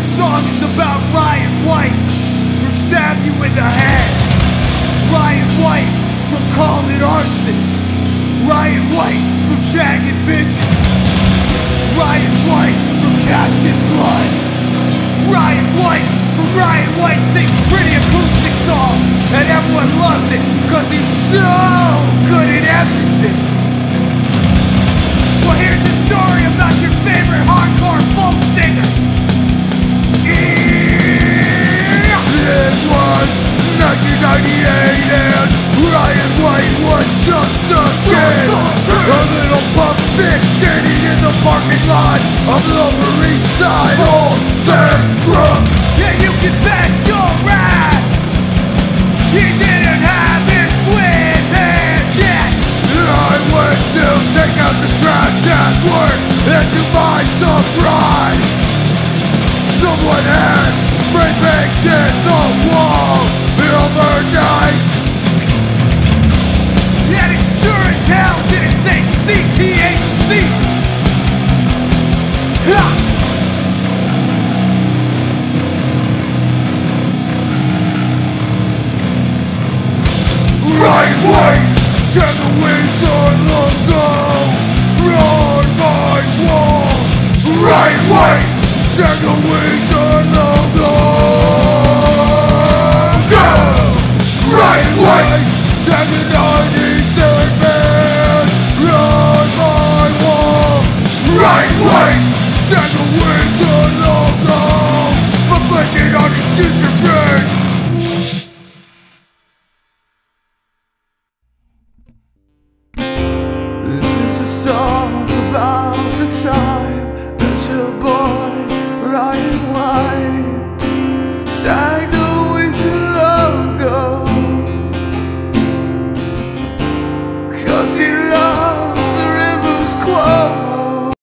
song is about Ryan White from Stab You in the Head. Ryan White from Call It Arson. Ryan White from Jagged Visions. Ryan White from Casted Blood. Ryan White from Ryan White sings pretty acoustic songs, and everyone loves it cause he's so good at everything. Well, here's a story about your favorite hardcore folk singer. It was 1998 and Ryan White was just a kid. A little puppet skating in the parking lot of Lower East Side, Old Saybrook. Yeah, you can bet your ass he didn't have his twin hands yet. I went to take out the trash at work, and to my surprise, someone had spray painted the wall overnight. And it sure as hell didn't say CTHC. Ha! Right way, turn the Weezer logo, run my wall. Right way, turn the Weezer logo, go. Right way, turn the 90s third man, run my wall. Right way, turn the Weezer logo, for blinking on his future friend.